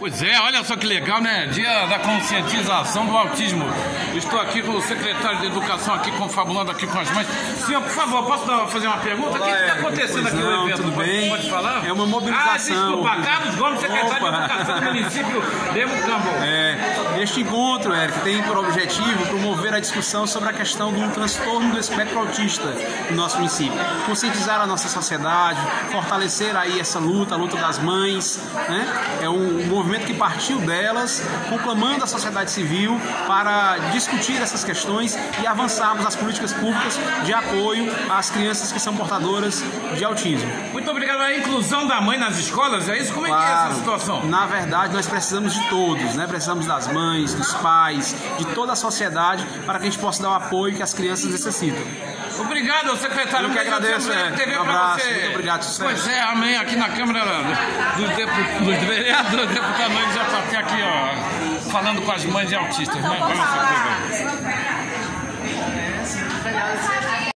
Pois é, olha só que legal, né? Dia da conscientização do autismo. Estou aqui com o secretário de Educação, aqui confabulando aqui com as mães. Senhor, por favor, posso fazer uma pergunta? Olá, o que está acontecendo aqui no evento? Tudo bem? Pode falar? É uma mobilização. Desculpa, Carlos Gomes, secretário de Educação do município de Mucambo. Este encontro, Eric, tem por objetivo promover a discussão sobre a questão do transtorno do espectro autista no nosso município. Conscientizar a nossa sociedade, fortalecer aí essa luta, a luta das mães, né? É um movimento que partiu delas, conclamando a sociedade civil para discutir essas questões e avançarmos nas políticas públicas de apoio às crianças que são portadoras de autismo. Muito obrigado. A inclusão da mãe nas escolas, é isso? Como é que é essa situação? Na verdade, nós precisamos de todos, né? Precisamos das mães, dos pais, de toda a sociedade para que a gente possa dar o apoio que as crianças necessitam. Obrigado, secretário. Eu que agradeço, TV um abraço, você. muito obrigado, sucesso. Pois é, amém, aqui na Câmara dos Vereadores, deputado, já está aqui, ó, falando com as mães de autistas, né? Olha só que legal.